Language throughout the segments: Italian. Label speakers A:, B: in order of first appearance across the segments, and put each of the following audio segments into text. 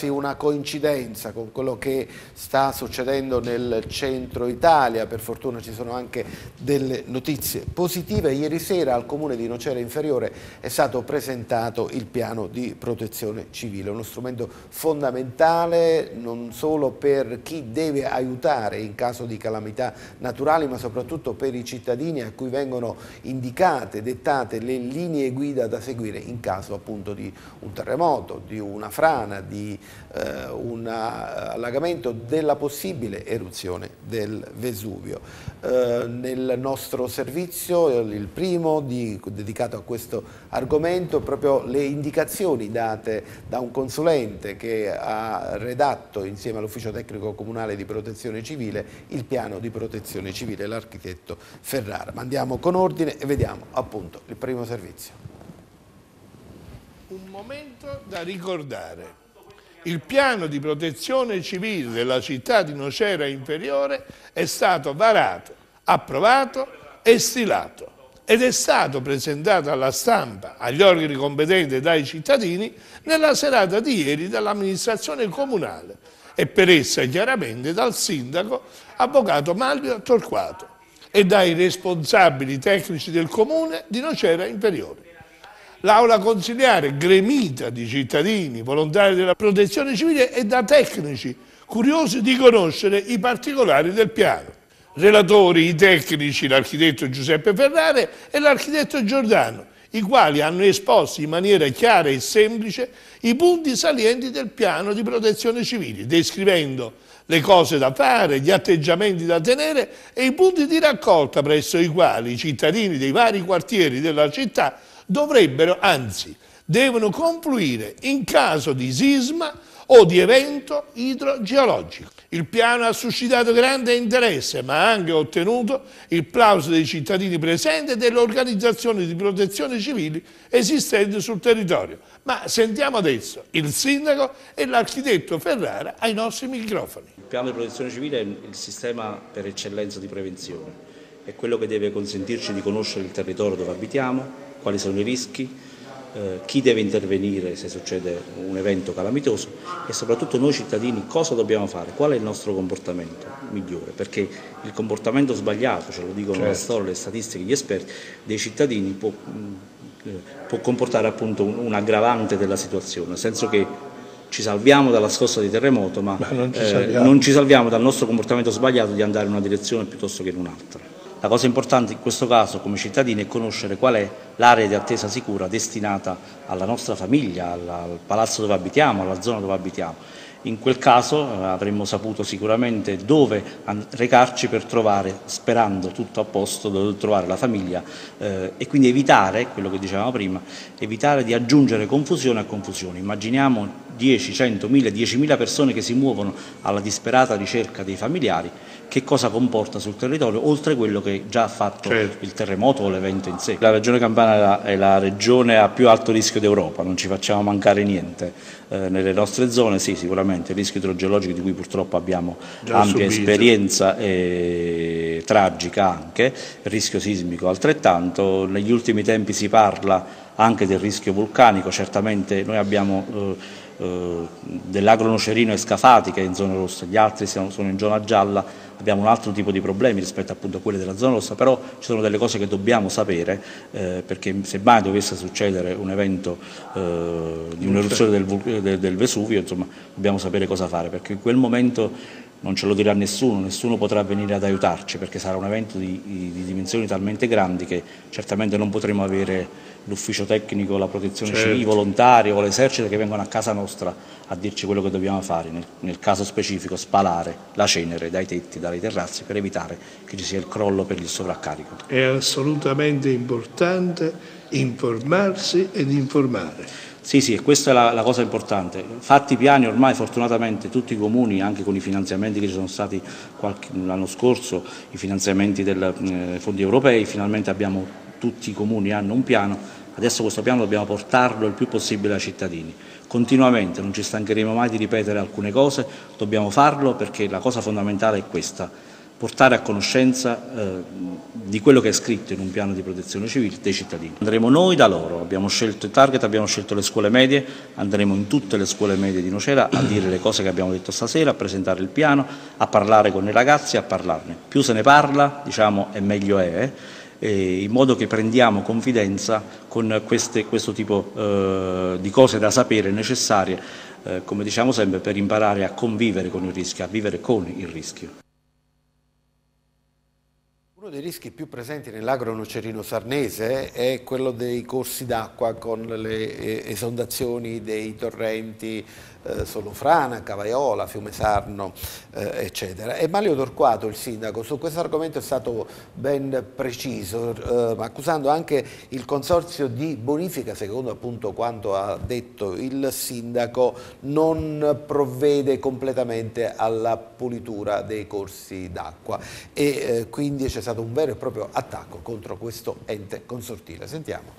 A: quasi una coincidenza con quello che sta succedendo nel centro Italia. Per fortuna ci sono anche delle notizie positive. Ieri sera al comune di Nocera Inferiore è stato presentato il piano di protezione civile, uno strumento fondamentale non solo per chi deve aiutare in caso di calamità naturali, ma soprattutto per i cittadini a cui vengono indicate, dettate le linee guida da seguire in caso appunto di un terremoto, di una frana, di un allagamento, della possibile eruzione del Vesuvio. Nel nostro servizio, il primo dedicato a questo argomento, proprio le indicazioni date da un consulente che ha redatto insieme all'Ufficio Tecnico Comunale di Protezione Civile il piano di protezione civile, l'architetto Ferrara. Ma andiamo con ordine e vediamo appunto il primo servizio.
B: Un momento da ricordare. Il piano di protezione civile della città di Nocera Inferiore è stato varato, approvato e stilato ed è stato presentato alla stampa, agli organi competenti e dai cittadini nella serata di ieri dall'amministrazione comunale e per essa chiaramente dal sindaco avvocato Manlio Torquato e dai responsabili tecnici del comune di Nocera Inferiore. L'aula consiliare gremita di cittadini, volontari della protezione civile e da tecnici curiosi di conoscere i particolari del piano. Relatori i tecnici, l'architetto Giuseppe Ferrara e l'architetto Giordano, i quali hanno esposto in maniera chiara e semplice i punti salienti del piano di protezione civile, descrivendo le cose da fare, gli atteggiamenti da tenere e i punti di raccolta presso i quali i cittadini dei vari quartieri della città dovrebbero, anzi, devono confluire in caso di sisma o di evento idrogeologico. Il piano ha suscitato grande interesse, ma ha anche ottenuto il plauso dei cittadini presenti e delle organizzazioni di protezione civile esistenti sul territorio. Ma sentiamo adesso il sindaco e l'architetto Ferrara ai nostri microfoni.
C: Il piano di protezione civile è il sistema per eccellenza di prevenzione, è quello che deve consentirci di conoscere il territorio dove abitiamo, quali sono i rischi, chi deve intervenire se succede un evento calamitoso e soprattutto noi cittadini cosa dobbiamo fare, qual è il nostro comportamento migliore, perché il comportamento sbagliato, ce lo dicono la storia, le statistiche, gli esperti, dei cittadini può comportare appunto un aggravante della situazione, nel senso che ci salviamo dalla scossa di terremoto, ma non ci salviamo dal nostro comportamento sbagliato di andare in una direzione piuttosto che in un'altra. La cosa importante in questo caso come cittadini è conoscere qual è l'area di attesa sicura destinata alla nostra famiglia, al palazzo dove abitiamo, alla zona dove abitiamo. In quel caso avremmo saputo sicuramente dove recarci per trovare, sperando tutto a posto, dove trovare la famiglia e quindi evitare, quello che dicevamo prima, evitare di aggiungere confusione a confusione. Immaginiamo 10, 100, 1000, 10.000 persone che si muovono alla disperata ricerca dei familiari, che cosa comporta sul territorio, oltre quello che già ha fatto il terremoto o l'evento in sé. La Regione Campania è la regione a più alto rischio d'Europa, non ci facciamo mancare niente. Nelle nostre zone sì, sicuramente il rischio idrogeologico di cui purtroppo abbiamo ampia esperienza e tragica anche, il rischio sismico altrettanto. Negli ultimi tempi si parla anche del rischio vulcanico, certamente noi abbiamo dell'agro nocerino e Scafati che è in zona rossa, gli altri sono in zona gialla, abbiamo un altro tipo di problemi rispetto appunto a quelli della zona rossa, però ci sono delle cose che dobbiamo sapere perché se mai dovesse succedere un evento di un'eruzione del Vesuvio, insomma, dobbiamo sapere cosa fare, perché in quel momento non ce lo dirà nessuno potrà venire ad aiutarci perché sarà un evento di dimensioni talmente grandi che certamente non potremo avere l'ufficio tecnico, la protezione civile, i volontari o l'esercito che vengono a casa nostra a dirci quello che dobbiamo fare, nel caso specifico spalare la cenere dai tetti, dalle terrazze per evitare che ci sia il crollo per il sovraccarico.
B: È assolutamente importante informarsi ed informare.
C: Sì, e questa è la cosa importante. Fatti i piani, ormai fortunatamente tutti i comuni, anche con i finanziamenti che ci sono stati l'anno scorso, i finanziamenti dei fondi europei, finalmente tutti i comuni hanno un piano, adesso questo piano dobbiamo portarlo il più possibile ai cittadini. Continuamente, non ci stancheremo mai di ripetere alcune cose, dobbiamo farlo perché la cosa fondamentale è questa. portare a conoscenza di quello che è scritto in un piano di protezione civile dei cittadini. Andremo noi da loro, abbiamo scelto il target, abbiamo scelto le scuole medie, andremo in tutte le scuole medie di Nocera a dire le cose che abbiamo detto stasera, a presentare il piano, a parlare con i ragazzi, a parlarne. Più se ne parla, diciamo, e meglio è, in modo che prendiamo confidenza con questo tipo di cose da sapere necessarie, come diciamo sempre, per imparare a convivere con il rischio, a vivere con il rischio.
A: Uno dei rischi più presenti nell'agro nocerino sarnese è quello dei corsi d'acqua con le esondazioni dei torrenti Solofrana, Cavaiola, Fiume Sarno, eccetera. E Manlio Torquato, il sindaco, su questo argomento è stato ben preciso, accusando anche il consorzio di bonifica, secondo appunto quanto ha detto il sindaco, non provvede completamente alla pulitura dei corsi d'acqua e quindi c'è stato un vero e proprio attacco contro questo ente consortile. Sentiamo.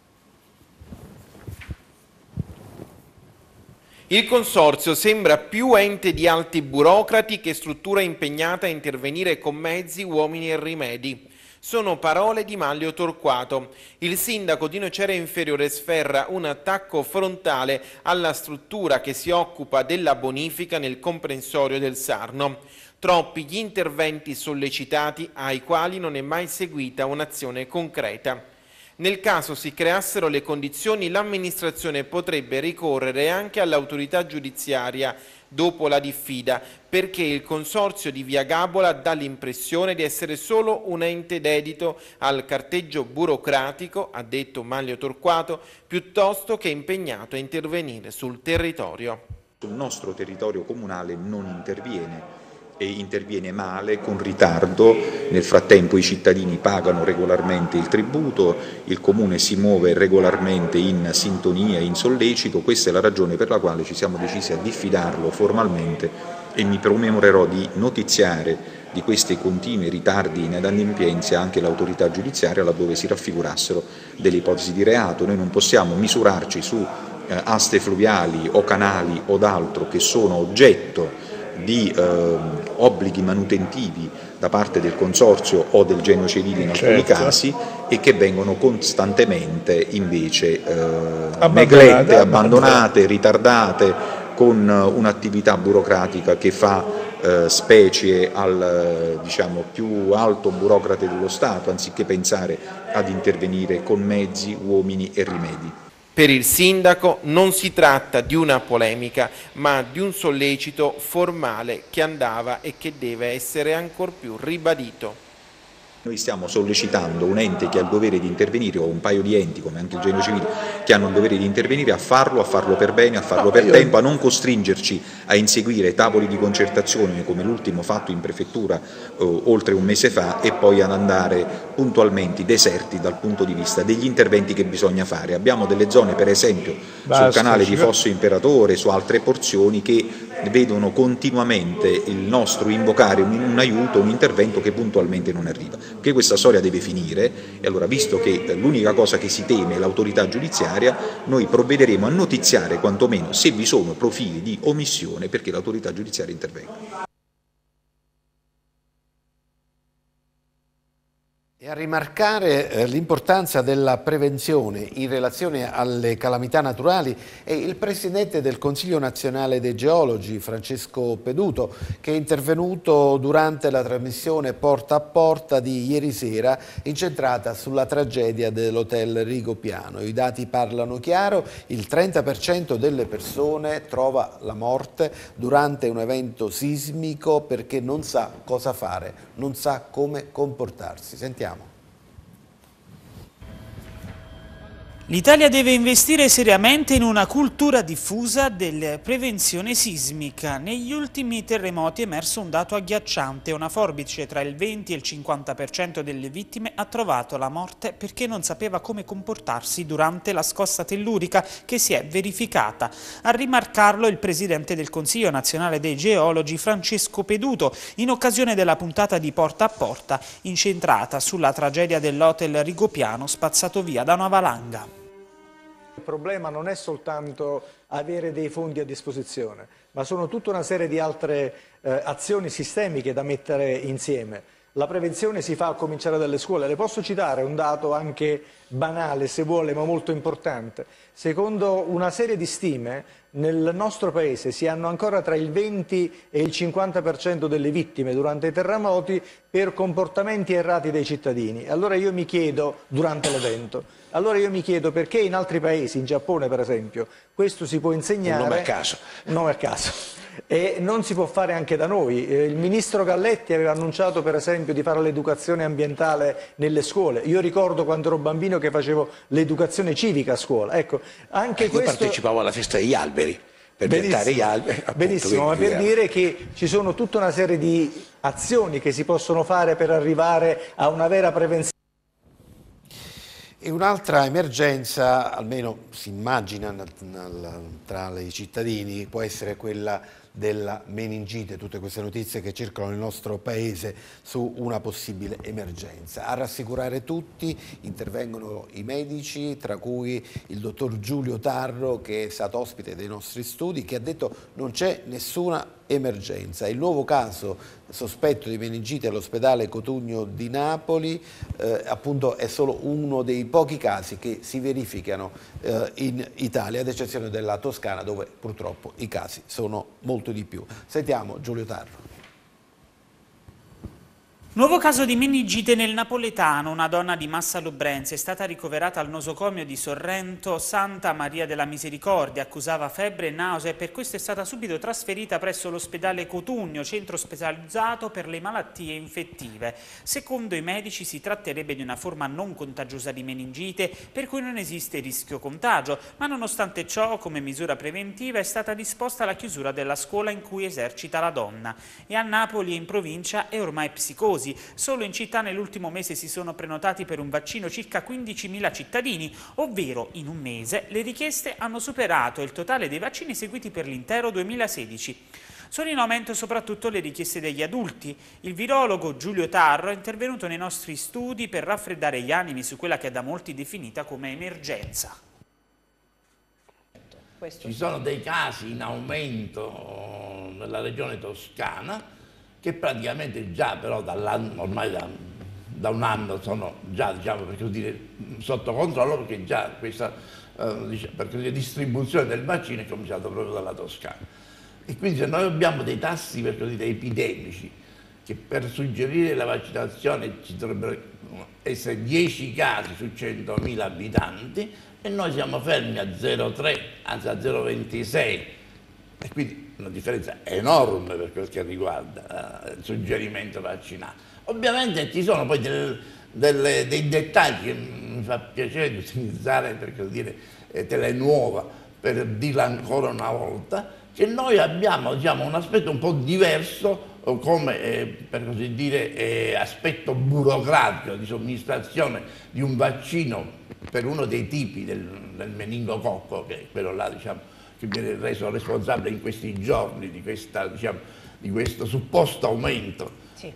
D: Il consorzio sembra più ente di alti burocrati che struttura impegnata a intervenire con mezzi, uomini e rimedi. Sono parole di Manlio Torquato. Il sindaco di Nocera Inferiore sferra un attacco frontale alla struttura che si occupa della bonifica nel comprensorio del Sarno. Troppi gli interventi sollecitati ai quali non è mai seguita un'azione concreta. Nel caso si creassero le condizioni, l'amministrazione potrebbe ricorrere anche all'autorità giudiziaria dopo la diffida, perché il consorzio di Via Gabola dà l'impressione di essere solo un ente dedito al carteggio burocratico, ha detto Manlio Torquato, piuttosto che impegnato a intervenire sul territorio.
E: Sul nostro territorio comunale non interviene. E interviene male, con ritardo. Nel frattempo i cittadini pagano regolarmente il tributo, il Comune si muove regolarmente in sintonia, in sollecito. Questa è la ragione per la quale ci siamo decisi a diffidarlo formalmente e mi premurerò di notiziare di questi continui ritardi in adempimenti anche l'autorità giudiziaria laddove si raffigurassero delle ipotesi di reato. Noi non possiamo misurarci su aste fluviali o canali o d'altro che sono oggetto di obblighi manutentivi da parte del consorzio o del Genio Civile in alcuni casi e che vengono costantemente invece neglette, abbandonate, ritardate con un'attività burocratica che fa specie al diciamo, più alto burocrate dello Stato anziché pensare ad intervenire con mezzi, uomini e rimedi.
D: Per il sindaco non si tratta di una polemica, ma di un sollecito formale che andava e che deve essere ancor più ribadito.
E: Noi stiamo sollecitando un ente che ha il dovere di intervenire, o un paio di enti come anche il Genio Civile che hanno il dovere di intervenire, a farlo per bene, a farlo per tempo, a non costringerci a inseguire tavoli di concertazione come l'ultimo fatto in prefettura oltre un mese fa e poi ad andare puntualmente deserti dal punto di vista degli interventi che bisogna fare. Abbiamo delle zone per esempio sul canale di Fosso Imperatore, su altre porzioni che vedono continuamente il nostro invocare un aiuto, un intervento che puntualmente non arriva. Che questa storia deve finire e allora, visto che l'unica cosa che si teme è l'autorità giudiziaria, noi provvederemo a notiziare quantomeno se vi sono profili di omissione perché l'autorità giudiziaria intervenga.
A: E a rimarcare l'importanza della prevenzione in relazione alle calamità naturali è il Presidente del Consiglio Nazionale dei Geologi, Francesco Peduto, che è intervenuto durante la trasmissione Porta a Porta di ieri sera, incentrata sulla tragedia dell'Hotel Rigopiano. I dati parlano chiaro, il 30% delle persone trova la morte durante un evento sismico perché non sa cosa fare, non sa come comportarsi. Sentiamo.
F: L'Italia deve investire seriamente in una cultura diffusa della prevenzione sismica. Negli ultimi terremoti è emerso un dato agghiacciante. Una forbice tra il 20 e il 50% delle vittime ha trovato la morte perché non sapeva come comportarsi durante la scossa tellurica che si è verificata. A rimarcarlo il Presidente del Consiglio Nazionale dei Geologi, Francesco Peduto, in occasione della puntata di Porta a Porta, incentrata sulla tragedia dell'Hotel Rigopiano spazzato via da una valanga.
G: Il problema non è soltanto avere dei fondi a disposizione, ma sono tutta una serie di altre azioni sistemiche da mettere insieme. La prevenzione si fa a cominciare dalle scuole. Le posso citare un dato anche banale, se vuole, ma molto importante. Secondo una serie di stime, nel nostro Paese si hanno ancora tra il 20 e il 50% delle vittime durante i terremoti per comportamenti errati dei cittadini. Allora io mi chiedo, durante l'evento, perché in altri paesi, in Giappone per esempio, questo si può insegnare.
H: Un nome a caso.
G: Un nome a caso. E non si può fare anche da noi. Il ministro Galletti aveva annunciato per esempio di fare l'educazione ambientale nelle scuole. Io ricordo quando ero bambino che facevo l'educazione civica a scuola. Ecco, anche
H: io
G: questo...
H: partecipavo alla festa degli alberi, per piantare gli alberi. Appunto,
G: benissimo, ma per dire che ci sono tutta una serie di azioni che si possono fare per arrivare a una vera prevenzione.
A: E un'altra emergenza, almeno si immagina tra i cittadini, può essere quella della meningite, tutte queste notizie che circolano nel nostro paese su una possibile emergenza. A rassicurare tutti intervengono i medici, tra cui il dottor Giulio Tarro, che è stato ospite dei nostri studi, che ha detto non c'è nessuna emergenza. Il nuovo caso sospetto di meningite all'ospedale Cotugno di Napoli appunto è solo uno dei pochi casi che si verificano in Italia, ad eccezione della Toscana, dove purtroppo i casi sono molto di più. Sentiamo Giulio Tarro.
F: Nuovo caso di meningite nel napoletano. Una donna di Massa Lubrense è stata ricoverata al nosocomio di Sorrento Santa Maria della Misericordia, accusava febbre e nausea e per questo è stata subito trasferita presso l'ospedale Cotugno, centro specializzato per le malattie infettive. Secondo i medici si tratterebbe di una forma non contagiosa di meningite per cui non esiste rischio contagio, ma nonostante ciò come misura preventiva è stata disposta la chiusura della scuola in cui esercita la donna. E a Napoli e in provincia è ormai psicosi. Solo in città nell'ultimo mese si sono prenotati per un vaccino circa 15.000 cittadini, ovvero in un mese le richieste hanno superato il totale dei vaccini eseguiti per l'intero 2016. Sono in aumento soprattutto le richieste degli adulti. Il virologo Giulio Tarro è intervenuto nei nostri studi per raffreddare gli animi su quella che è da molti definita come emergenza.
I: Ci sono dei casi in aumento nella regione toscana che praticamente già però ormai da un anno sono già, diciamo, per così dire, sotto controllo, perché già questa per così dire, distribuzione del vaccino è cominciata proprio dalla Toscana. E quindi se noi abbiamo dei tassi per così dire, epidemici, che per suggerire la vaccinazione ci dovrebbero essere 10 casi su 100.000 abitanti e noi siamo fermi a 0,3, anzi a 0,26, e quindi una differenza enorme per quel che riguarda il suggerimento vaccinale. Ovviamente ci sono poi dei dettagli che mi fa piacere di utilizzare, per così dire, Telenuova, per dirla ancora una volta, che noi abbiamo, diciamo, un aspetto un po' diverso come, per così dire, aspetto burocratico di somministrazione di un vaccino per uno dei tipi del meningococco, che è quello là, diciamo, che viene reso responsabile in questi giorni di questo supposto aumento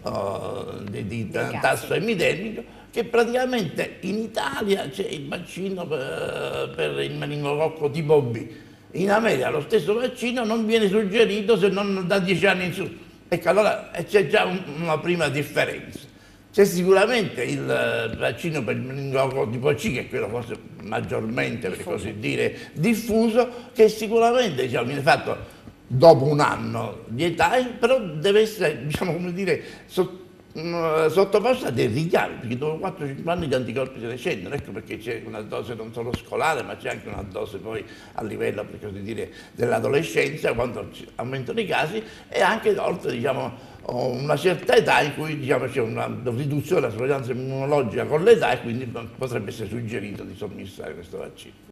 I: di tasso epidemico, che praticamente in Italia c'è il vaccino per il meningococco tipo B. In America lo stesso vaccino non viene suggerito se non da 10 anni in su. Ecco, allora c'è già una prima differenza. C'è sicuramente il vaccino per il meningococco tipo C, che è quello forse maggiormente, per così dire, diffuso, che sicuramente, diciamo, viene fatto dopo un anno di età, però deve essere, diciamo, come dire, sottoposto a dei richiami, perché dopo 4-5 anni gli anticorpi se ne scendono. Ecco perché c'è una dose non solo scolare, ma c'è anche una dose poi a livello, per così dire, dell'adolescenza, quando aumentano i casi, e anche oltre, diciamo, una certa età in cui, diciamo, c'è una riduzione della sorveglianza immunologica con l'età, e quindi potrebbe essere suggerito di somministrare questo vaccino.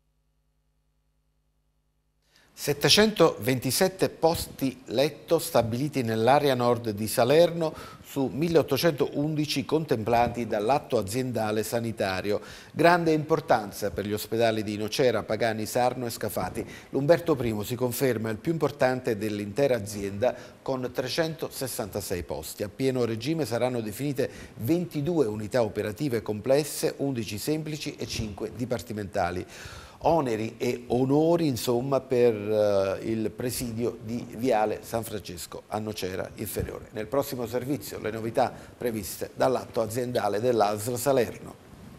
A: 727 posti letto stabiliti nell'area nord di Salerno su 1811 contemplati dall'atto aziendale sanitario. Grande importanza per gli ospedali di Nocera, Pagani, Sarno e Scafati. L'Umberto I si conferma il più importante dell'intera azienda con 366 posti. A pieno regime saranno definite 22 unità operative complesse, 11 semplici e 5 dipartimentali. oneri e onori insomma per il presidio di Viale San Francesco a Nocera Inferiore. Nel prossimo servizio le novità previste dall'atto aziendale dell'ASL Salerno.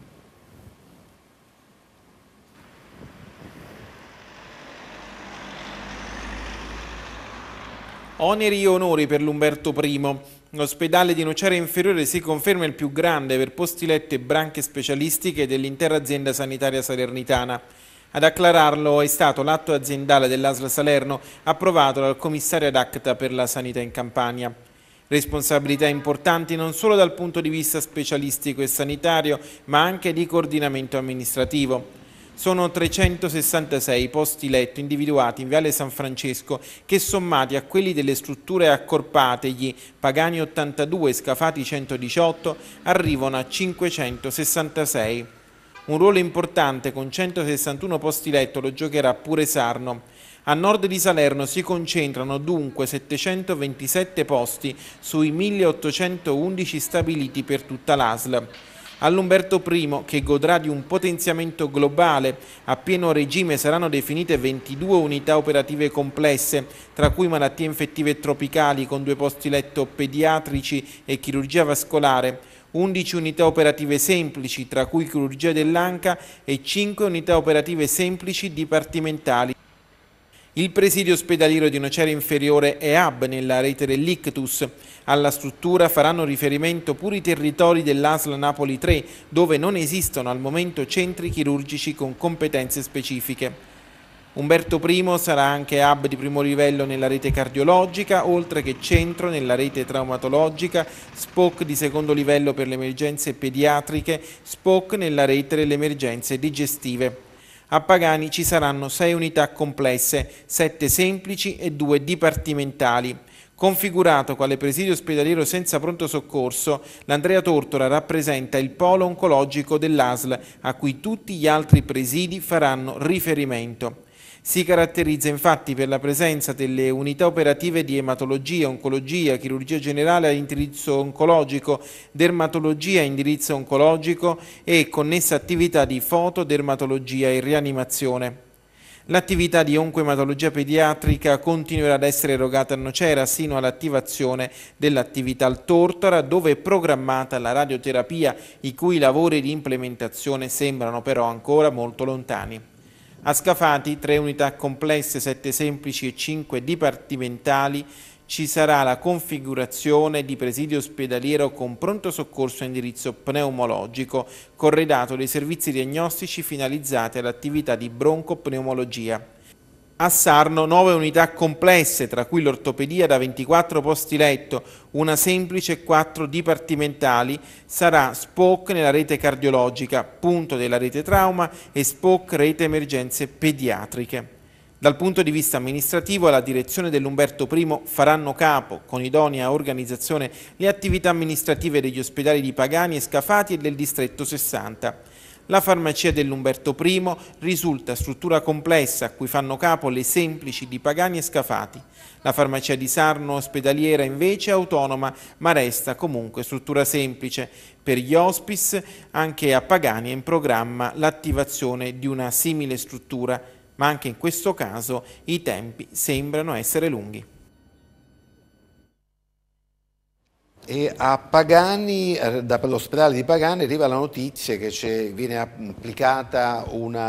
D: Oneri e onori per l'Umberto I. L'ospedale di Nocera Inferiore si conferma il più grande per posti letto e branche specialistiche dell'intera azienda sanitaria salernitana. Ad acclararlo è stato l'atto aziendale dell'ASL Salerno approvato dal commissario ad acta per la sanità in Campania. Responsabilità importanti non solo dal punto di vista specialistico e sanitario, ma anche di coordinamento amministrativo. Sono 366 posti letto individuati in Viale San Francesco che, sommati a quelli delle strutture accorpate, gli Pagani 82 e Scafati 118, arrivano a 566. Un ruolo importante con 161 posti letto lo giocherà pure Sarno. A nord di Salerno si concentrano dunque 727 posti sui 1811 stabiliti per tutta l'ASL. All'Umberto I, che godrà di un potenziamento globale, a pieno regime saranno definite 22 unità operative complesse, tra cui malattie infettive tropicali con 2 posti letto pediatrici e chirurgia vascolare, 11 unità operative semplici, tra cui chirurgia dell'anca, e 5 unità operative semplici dipartimentali. Il presidio ospedaliero di Nocera Inferiore è hub nella rete dell'Ictus. Alla struttura faranno riferimento pure i territori dell'ASL Napoli 3, dove non esistono al momento centri chirurgici con competenze specifiche. Umberto I sarà anche hub di primo livello nella rete cardiologica, oltre che centro nella rete traumatologica, SPOC di secondo livello per le emergenze pediatriche, SPOC nella rete delle emergenze digestive. A Pagani ci saranno 6 unità complesse, 7 semplici e 2 dipartimentali. Configurato quale presidio ospedaliero senza pronto soccorso, l'Andrea Tortora rappresenta il polo oncologico dell'ASL, a cui tutti gli altri presidi faranno riferimento. Si caratterizza infatti per la presenza delle unità operative di ematologia, oncologia, chirurgia generale a indirizzo oncologico, dermatologia a indirizzo oncologico e connessa attività di fotodermatologia e rianimazione. L'attività di oncoematologia pediatrica continuerà ad essere erogata a Nocera sino all'attivazione dell'attività al Tortora, dove è programmata la radioterapia, i cui lavori di implementazione sembrano però ancora molto lontani. A Scafati, 3 unità complesse, 7 semplici e 5 dipartimentali, ci sarà la configurazione di presidio ospedaliero con pronto soccorso a indirizzo pneumologico, corredato dei servizi diagnostici finalizzati all'attività di broncopneumologia. A Sarno 9 unità complesse, tra cui l'ortopedia da 24 posti letto, una semplice e 4 dipartimentali, sarà SPOC nella rete cardiologica, punto della rete trauma, e SPOC rete emergenze pediatriche. Dal punto di vista amministrativo, alla direzione dell'Umberto I faranno capo, con idonea organizzazione, le attività amministrative degli ospedali di Pagani e Scafati e del distretto 60. La farmacia dell'Umberto I risulta struttura complessa a cui fanno capo le semplici di Pagani e Scafati. La farmacia di Sarno ospedaliera invece è autonoma, ma resta comunque struttura semplice. Per gli hospice anche a Pagani è in programma l'attivazione di una simile struttura, ma anche in questo caso i tempi sembrano essere lunghi.
A: E a Pagani, dall'ospedale di Pagani arriva la notizia che viene applicata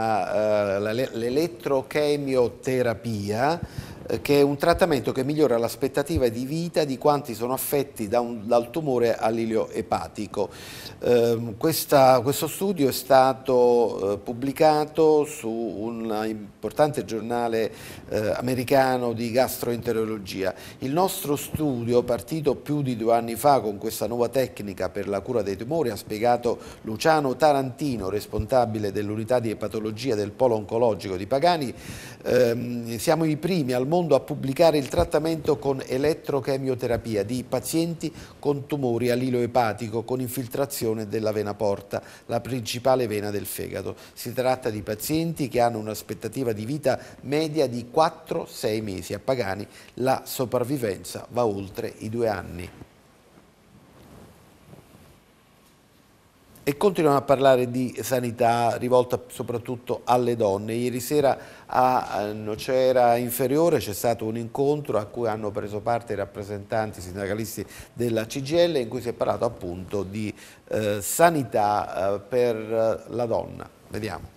A: l'elettrochemioterapia, che è un trattamento che migliora l'aspettativa di vita di quanti sono affetti dal tumore all'ilio epatico. Questo studio è stato pubblicato su un importante giornale americano di gastroenterologia. Il nostro studio, partito più di 2 anni fa con questa nuova tecnica per la cura dei tumori, ha spiegato Luciano Tarantino, responsabile dell'unità di epatologia del polo oncologico di Pagani. Siamo i primi al mondo a pubblicare il trattamento con elettrochemioterapia di pazienti con tumori all'ilio epatico con infiltrazione della vena porta, la principale vena del fegato. Si tratta di pazienti che hanno un'aspettativa di vita media di 4-6 mesi. A Pagani la sopravvivenza va oltre i 2 anni. E continuano a parlare di sanità rivolta soprattutto alle donne. Ieri sera a Nocera Inferiore c'è stato un incontro a cui hanno preso parte i rappresentanti sindacalisti della CGIL, in cui si è parlato appunto di sanità per la donna. Vediamo.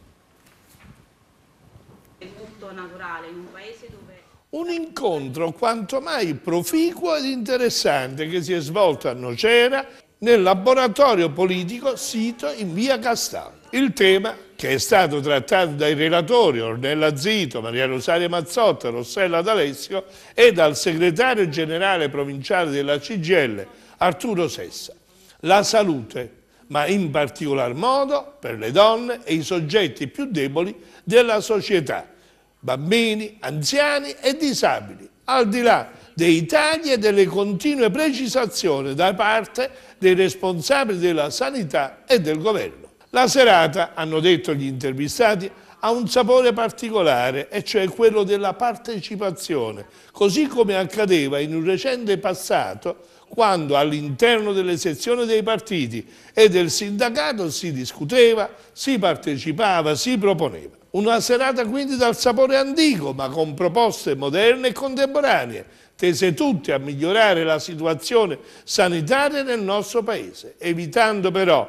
J: È tutto naturale in un paese dove...
B: Un incontro quanto mai proficuo ed interessante che si è svolto a Nocera nel laboratorio politico sito in via Castaldo. Il tema, che è stato trattato dai relatori Ornella Zito, Maria Rosaria Mazzotta, Rossella D'Alessio e dal segretario generale provinciale della CGIL, Arturo Sessa. La salute, ma in particolar modo per le donne e i soggetti più deboli della società, bambini, anziani e disabili, al di là dei tagli e delle continue precisazioni da parte dei responsabili della sanità e del governo. La serata, hanno detto gli intervistati, ha un sapore particolare, e cioè quello della partecipazione, così come accadeva in un recente passato quando all'interno delle sezioni dei partiti e del sindacato si discuteva, si partecipava, si proponeva. Una serata quindi dal sapore antico, ma con proposte moderne e contemporanee, tese tutte a migliorare la situazione sanitaria nel nostro Paese, evitando però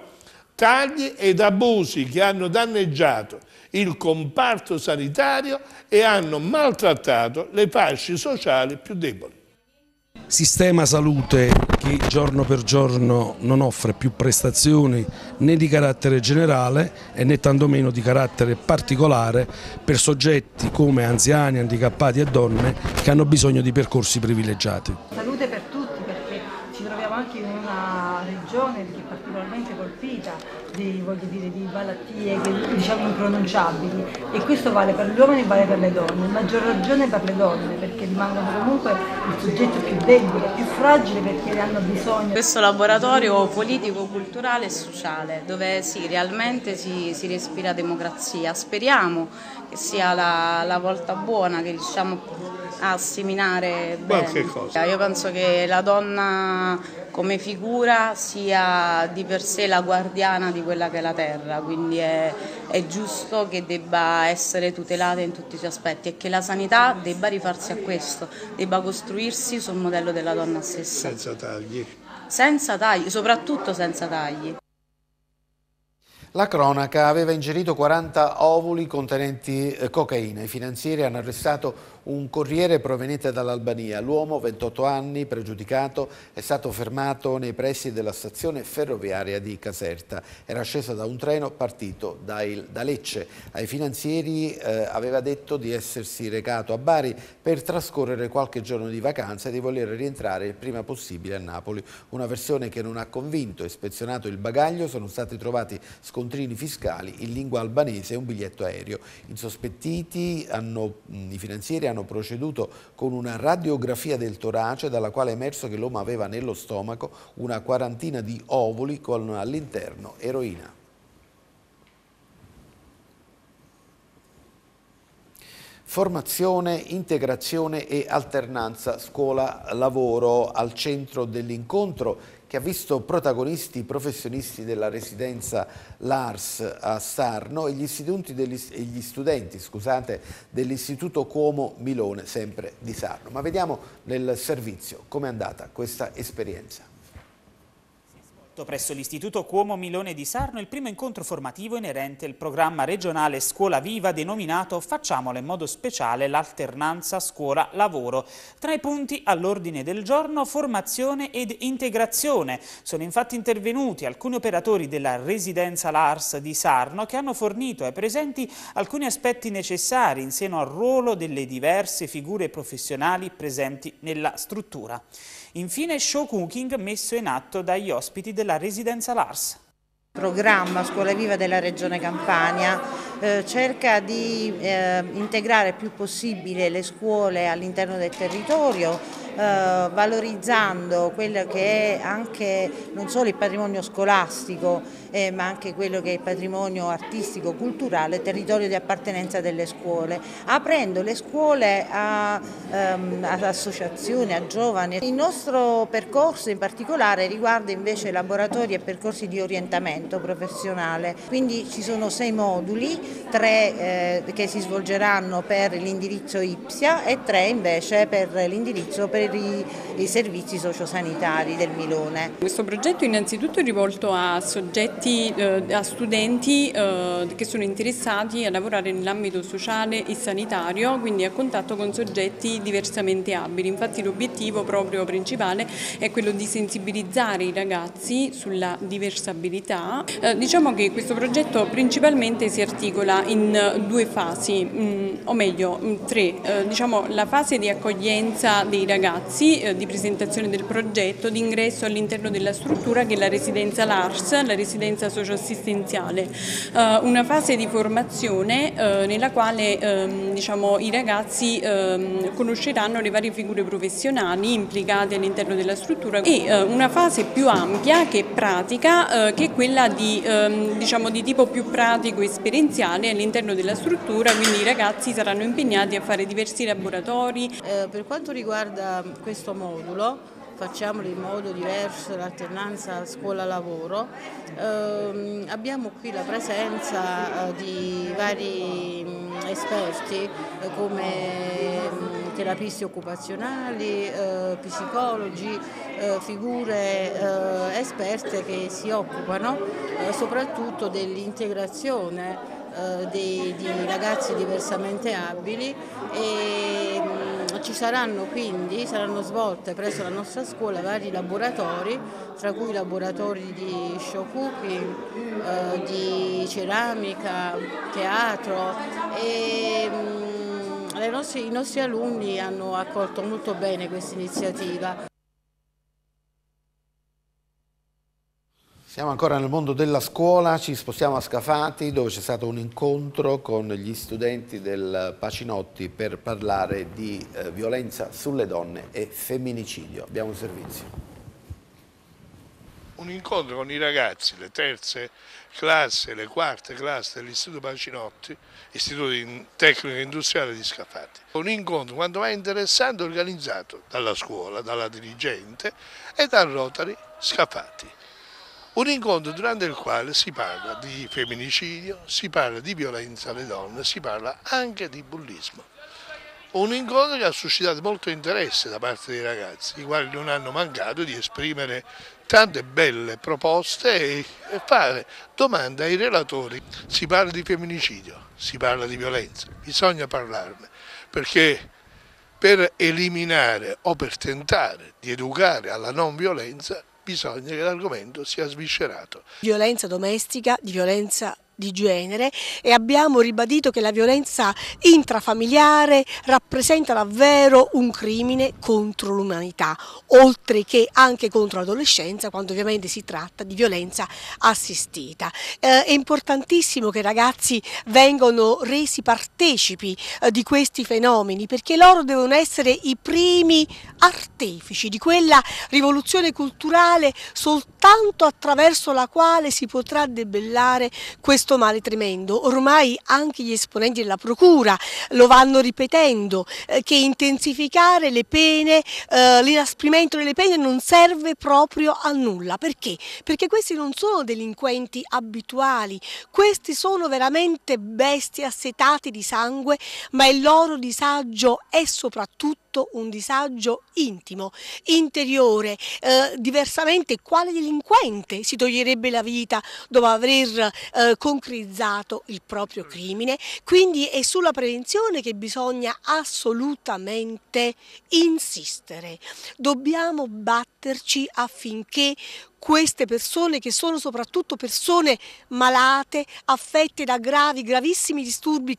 B: tagli ed abusi che hanno danneggiato il comparto sanitario e hanno maltrattato le fasce sociali più deboli.
K: Sistema salute che giorno per giorno non offre più prestazioni né di carattere generale e né tantomeno di carattere particolare per soggetti come anziani, handicappati e donne che hanno bisogno di percorsi privilegiati.
L: Salute per tutti, perché ci troviamo anche in una regione che è particolarmente colpita di malattie diciamo impronunciabili, e questo vale per gli uomini e vale per le donne, a maggior ragione per le donne, perché rimangono comunque il soggetto più debole, più fragile, perché ne hanno bisogno.
J: Questo laboratorio politico, culturale e sociale, dove sì, realmente si respira democrazia. Speriamo che sia la volta buona, che riusciamo a seminare bene. Io penso che la donna come figura sia di per sé la guardiana di quella che è la terra, quindi è giusto che debba essere tutelata in tutti i suoi aspetti e che la sanità debba rifarsi a questo, debba costruirsi sul modello della donna stessa.
B: Senza tagli.
J: Senza tagli, soprattutto senza tagli.
A: La cronaca aveva ingerito 40 ovuli contenenti cocaina. I finanzieri hanno arrestato un corriere proveniente dall'Albania. L'uomo, 28 anni, pregiudicato, è stato fermato nei pressi della stazione ferroviaria di Caserta. Era sceso da un treno partito da Lecce. Ai finanzieri aveva detto di essersi recato a Bari per trascorrere qualche giorno di vacanza e di voler rientrare il prima possibile a Napoli. Una versione che non ha convinto. Ispezionato il bagaglio, sono stati trovati scontrini fiscali in lingua albanese e un biglietto aereo. Insospettiti, i finanzieri hanno proceduto con una radiografia del torace, dalla quale è emerso che l'uomo aveva nello stomaco una quarantina di ovuli con all'interno eroina. Formazione, integrazione e alternanza scuola-lavoro al centro dell'incontro, che ha visto protagonisti i professionisti della residenza Lars a Sarno e gli studenti dell'Istituto Cuomo Milone, sempre di Sarno. Ma vediamo nel servizio com'è andata questa esperienza.
F: Presso l'Istituto Cuomo Milone di Sarno il primo incontro formativo inerente al programma regionale Scuola Viva denominato Facciamolo in modo speciale l'alternanza scuola-lavoro. Tra i punti all'ordine del giorno formazione ed integrazione. Sono infatti intervenuti alcuni operatori della residenza Lars di Sarno che hanno fornito ai presenti alcuni aspetti necessari in seno al ruolo delle diverse figure professionali presenti nella struttura. Infine show cooking messo in atto dagli ospiti della residenza Lars.
M: Il programma Scuola Viva della Regione Campania cerca di integrare il più possibile le scuole all'interno del territorio valorizzando quello che è anche non solo il patrimonio scolastico, ma anche quello che è il patrimonio artistico, culturale, territorio di appartenenza delle scuole, aprendo le scuole ad associazioni, a giovani. Il nostro percorso in particolare riguarda invece laboratori e percorsi di orientamento professionale, quindi ci sono 6 moduli, 3 che si svolgeranno per l'indirizzo IPSIA e 3 invece per l'indirizzo per i servizi sociosanitari del Milone.
N: Questo progetto innanzitutto è rivolto a soggetti, a studenti che sono interessati a lavorare nell'ambito sociale e sanitario, quindi a contatto con soggetti diversamente abili. Infatti l'obiettivo proprio principale è quello di sensibilizzare i ragazzi sulla diversabilità. Diciamo che questo progetto principalmente si articola in 2 fasi, o meglio 3. Diciamo la fase di accoglienza dei ragazzi, di presentazione del progetto, di ingresso all'interno della struttura che è la residenza LARS, la residenza socioassistenziale. Una fase di formazione nella quale diciamo, i ragazzi conosceranno le varie figure professionali implicate all'interno della struttura e una fase più ampia che è pratica, che è quella di, diciamo, di tipo più pratico e esperienziale all'interno della struttura, quindi i ragazzi saranno impegnati a fare diversi laboratori.
O: Per quanto riguarda questo modulo, facciamolo in modo diverso, l'alternanza scuola-lavoro, abbiamo qui la presenza di vari esperti come terapisti occupazionali, psicologi, figure esperte che si occupano soprattutto dell'integrazione di ragazzi diversamente abili e ci saranno quindi, saranno svolte presso la nostra scuola vari laboratori, tra cui laboratori di shokuki, di ceramica, teatro e i nostri alunni hanno accolto molto bene questa iniziativa.
A: Siamo ancora nel mondo della scuola, ci spostiamo a Scafati dove c'è stato un incontro con gli studenti del Pacinotti per parlare di violenza sulle donne e femminicidio. Abbiamo un servizio.
B: Un incontro con i ragazzi, le terze classi e le quarte classi dell'Istituto Pacinotti, Istituto Tecnico Industriale di Scafati. Un incontro quanto mai interessante organizzato dalla scuola, dalla dirigente e dal Rotary Scafati. Un incontro durante il quale si parla di femminicidio, si parla di violenza alle donne, si parla anche di bullismo. Un incontro che ha suscitato molto interesse da parte dei ragazzi, i quali non hanno mancato di esprimere tante belle proposte e fare domande ai relatori. Si parla di femminicidio, si parla di violenza, bisogna parlarne, perché per eliminare o per tentare di educare alla non violenza bisogna che l'argomento sia sviscerato.
P: Violenza domestica, di violenza di genere e abbiamo ribadito che la violenza intrafamiliare rappresenta davvero un crimine contro l'umanità, oltre che anche contro l'adolescenza, quando ovviamente si tratta di violenza assistita. È importantissimo che i ragazzi vengano resi partecipi di questi fenomeni, perché loro devono essere i primi artefici di quella rivoluzione culturale soltanto attraverso la quale si potrà debellare questo male tremendo. Ormai anche gli esponenti della procura lo vanno ripetendo, che intensificare le pene, l'inasprimento delle pene non serve proprio a nulla. Perché? Perché questi non sono delinquenti abituali, questi sono veramente bestie assetati di sangue, ma il loro disagio è soprattutto un disagio intimo, interiore. Diversamente quale delinquente si toglierebbe la vita dopo aver concretizzato il proprio crimine? Quindi è sulla prevenzione che bisogna assolutamente insistere. Dobbiamo batterci affinché queste persone, che sono soprattutto persone malate, affette da gravissimi disturbi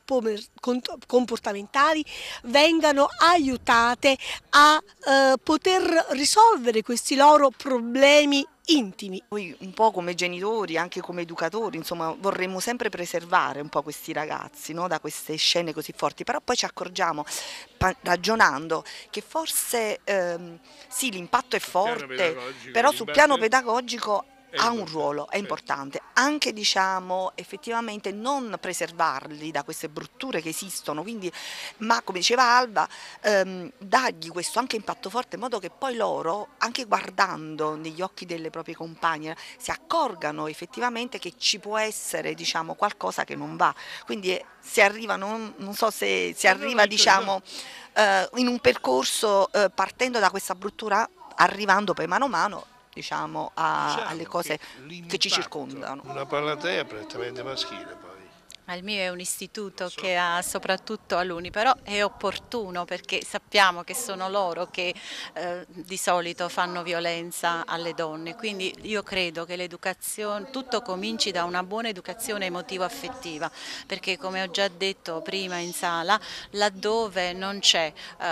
P: comportamentali, vengano aiutate a poter risolvere questi loro problemi intimi.
Q: Noi un po' come genitori, anche come educatori, insomma, vorremmo sempre preservare un po' questi ragazzi, no? Da queste scene così forti, però poi ci accorgiamo, ragionando, che forse sì, l'impatto è forte, però sul piano pedagogico ha un ruolo, è importante, anche diciamo effettivamente non preservarli da queste brutture che esistono, quindi, ma come diceva Alba, dargli questo anche impatto forte in modo che poi loro, anche guardando negli occhi delle proprie compagne, si accorgano effettivamente che ci può essere diciamo qualcosa che non va, quindi si arriva, non so se si arriva diciamo in un percorso partendo da questa bruttura, arrivando poi mano a mano diciamo alle cose che ci circondano.
B: Una platea prettamente maschile poi.
J: Il mio è un istituto che ha soprattutto alunni, però è opportuno perché sappiamo che sono loro che di solito fanno violenza alle donne, quindi io credo che l'educazione, tutto cominci da una buona educazione emotivo-affettiva, perché come ho già detto prima in sala, laddove non c'è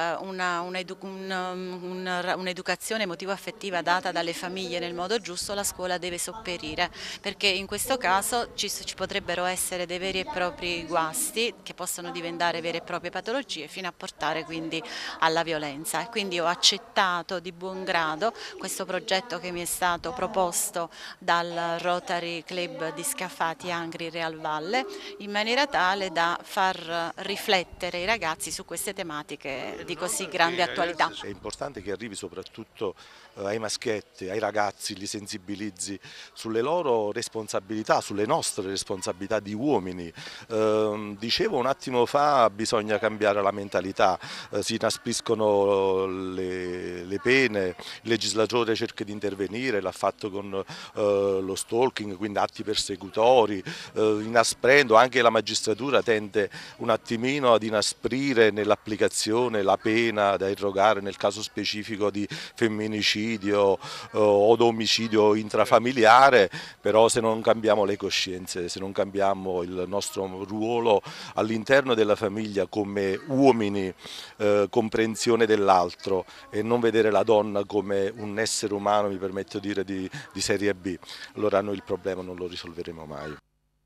J: un'educazione emotivo-affettiva data dalle famiglie nel modo giusto, la scuola deve sopperire, perché in questo caso ci potrebbero essere dei veri e propri guasti che possono diventare vere e proprie patologie fino a portare quindi alla violenza, e quindi ho accettato di buon grado questo progetto che mi è stato proposto dal Rotary Club di Scafati Angri Real Valle, in maniera tale da far riflettere i ragazzi su queste tematiche di così grande attualità.
R: È importante che arrivi soprattutto ai maschietti, ai ragazzi, li sensibilizzi sulle loro responsabilità, sulle nostre responsabilità di uomini. Dicevo un attimo fa, bisogna cambiare la mentalità, si inaspriscono le pene, il legislatore cerca di intervenire, l'ha fatto con lo stalking, quindi atti persecutori, inasprendo, anche la magistratura tende un attimino ad inasprire nell'applicazione la pena da irrogare nel caso specifico di femminicidio o omicidio intrafamiliare, però se non cambiamo le coscienze, se non cambiamo il nostro ruolo all'interno della famiglia come uomini, comprensione dell'altro e non vedere la donna come un essere umano, mi permetto di dire, di serie B, allora noi il problema non lo risolveremo mai.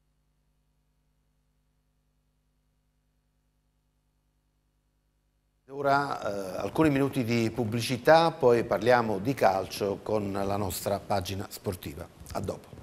A: Ora alcuni minuti di pubblicità, poi parliamo di calcio con la nostra pagina sportiva. A dopo.